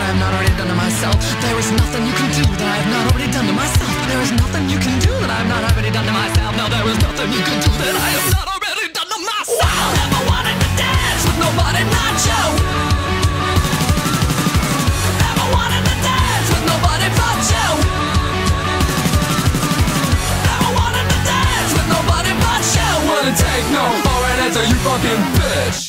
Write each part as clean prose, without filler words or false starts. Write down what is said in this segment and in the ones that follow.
have not already done to myself. There is nothing you can do that I have not already done to myself. There is nothing you can do that I have not already done to myself. No, there is nothing you can do that I have not already done to myself. I never wanted to dance with nobody not you. Never wanted to dance with nobody but you. Never wanted to dance with nobody but you. Wouldn't take no for an answer, you fucking bitch.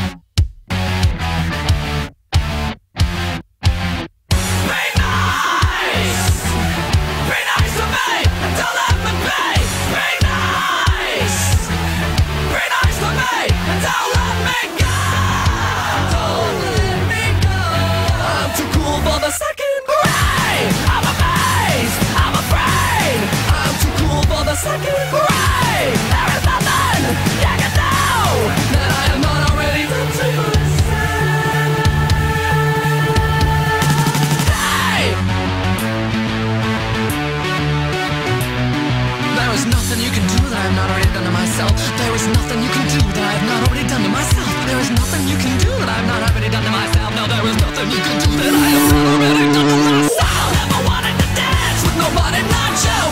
There is nothing you can do that I have not already done to myself. There is nothing you can do that I have not already done to myself. No, there is nothing you can do that I have not already done to myself. Never wanted to dance with nobody not you.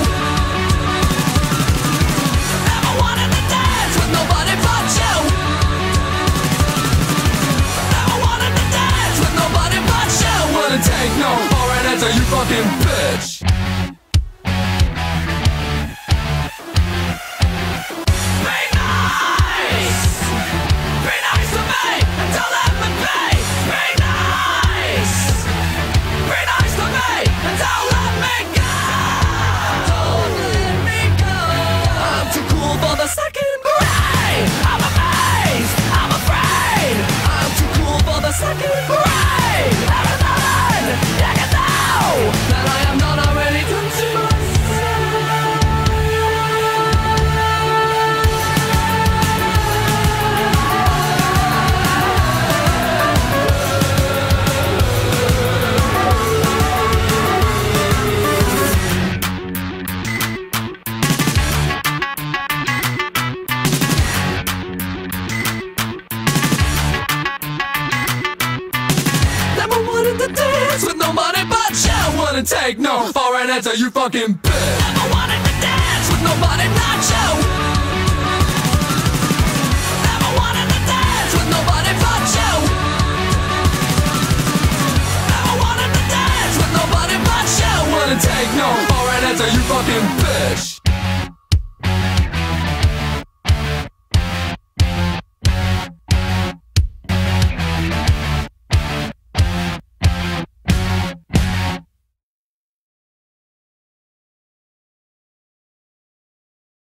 Never wanted to dance with nobody but you. Never wanted to dance with nobody but you. Wouldn't take no for an answer, you fucking bitch. Take no for an answer, you fucking bitch. Never wanted to dance with nobody not you. Never wanted to dance with nobody but you. Never wanted to dance with nobody but you. Wouldn't take no for an answer, you fucking bitch.